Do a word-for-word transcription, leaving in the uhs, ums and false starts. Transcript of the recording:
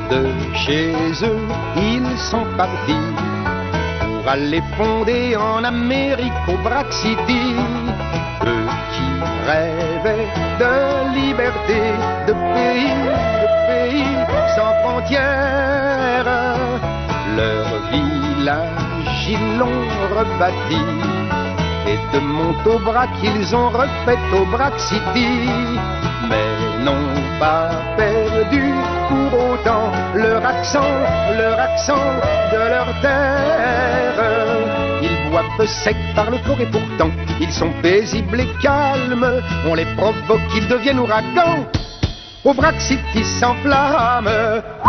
De chez eux, ils sont partis pour aller fonder en Amérique au Brack City. Eux qui rêvaient de liberté, de pays, de pays sans frontières. Leur village, ils l'ont rebâti, et de Montaubrac, ils ont refait au Brack City. Mais n'ont pas perdu pour autant leur accent, leur accent de leur terre. Ils boivent sec par le fort et pourtant ils sont paisibles et calmes. On les provoque, ils deviennent ouragans. Au Brack City s'enflamme.